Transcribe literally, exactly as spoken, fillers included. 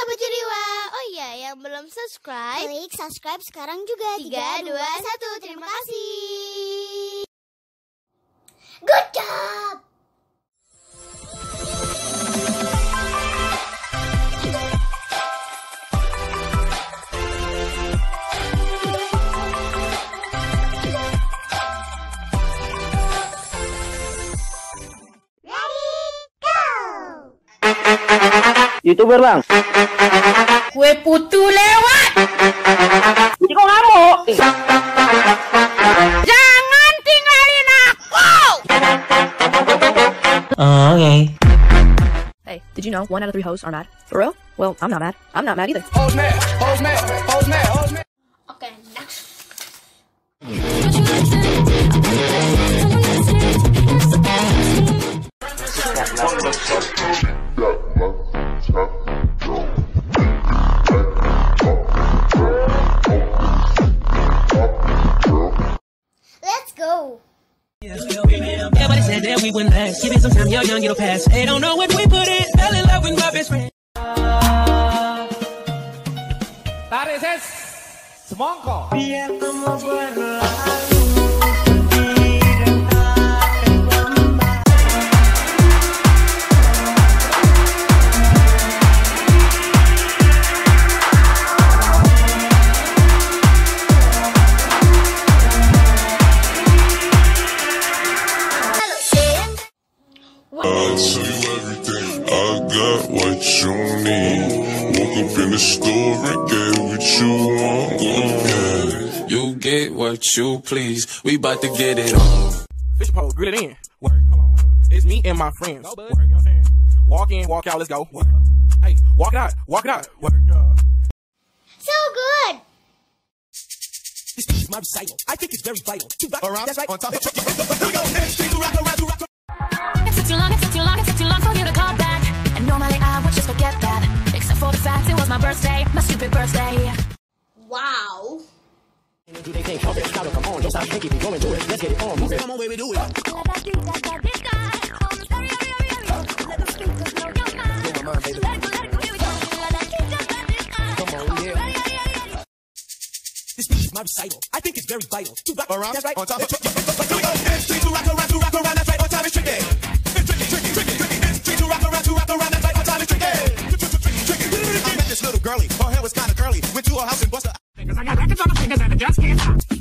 sahabat Yuriwa. Oh iya, yang belum subscribe, klik subscribe sekarang juga. Tiga, dua, satu. Terima kasih. Good job. YouTuber bang. Kue putu lewat. Jadi kok ngamuk? Jangan tinggalin aku. Oh, okay. Hey, did you know one out of three hoes are mad? For real? Well, I'm not mad. I'm not mad either. Hoes mad, hoes mad, hoes mad, hoes mad. Oke, next. Let's go. Everybody said that we wouldn't last. Give it some time, you're young, it'll pass. They don't know what we put in. Fell in love with my best friend. Dari Jendela Smp. I'll tell you everything. I got what you need. Woke up in the store and get what you want. Yeah. You get what you please. We bout to get it on. Fish pole, grill it in. Work, come on. It's me and my friends. Work, you know what I'm saying? Walk in, walk out, let's go. Work. Hey, walk it out, walk it out. Work. So good. This is my recital. I think it's very vital. To rock, Around, that's right. on top of Here we go. Street to rock, around to rock. It took too long, it took too long, it took too long for you to call back. And normally I would just forget that, except for the fact it was my birthday, my stupid birthday. Wow. They think, come on, don't stop thinking, we going to it. Let's get it on. Move it, come on, way we do it. Come on, yeah. This is my recital. I think it's very vital. To rock, Around, that's right. on top of Here we go. Street to rock, around to rock, around, that's right. On time is tricky. It's tricky, tricky, tricky, tricky. Street to rock, around to rock, around, that's right. On time is tricky. Tricky, tricky. I met this little girlie. Her hair was kind of curly. Went to her house and bust her. I got records on the fingers and I just can't stop.